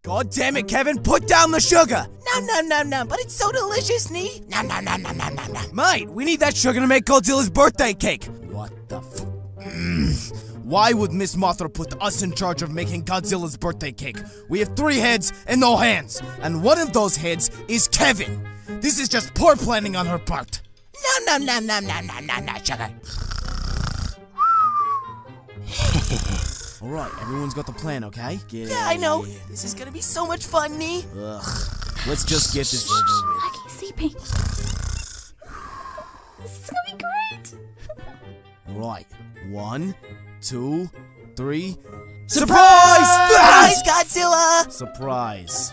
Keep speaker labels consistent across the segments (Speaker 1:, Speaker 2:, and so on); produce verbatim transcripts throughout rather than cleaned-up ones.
Speaker 1: God damn it, Kevin, put down the sugar!
Speaker 2: No, no, no, no, but it's so delicious, Nee. No, no, no, no, no, no, no.
Speaker 1: Mate, we need that sugar to make Godzilla's birthday cake! What the f- mm. Why would Miss Mothra put us in charge of making Godzilla's birthday cake? We have three heads and no hands, and one of those heads is Kevin! This is just poor planning on her part!
Speaker 2: No, no, no, no, no, no, no, no, sugar.
Speaker 1: Alright, everyone's got the plan, okay? Get
Speaker 2: Yeah, I know. This is gonna be so much fun, Nee.
Speaker 1: Ugh. Let's just get this over with.
Speaker 3: I keep sleeping. This is gonna be great.
Speaker 1: Right. One, two, three. Surprise!
Speaker 2: Surprise, Godzilla!
Speaker 1: Surprise.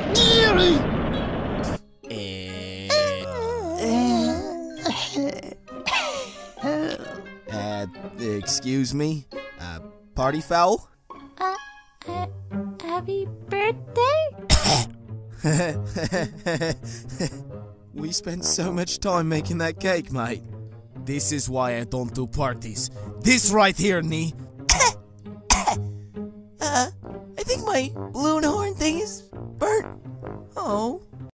Speaker 1: Uh, excuse me? Uh, party foul?
Speaker 3: Uh, uh, happy birthday?
Speaker 1: We spent so much time making that cake, mate. This is why I don't do parties. This right here, Nee.
Speaker 2: uh, I think my balloon horn thing is burnt. Oh.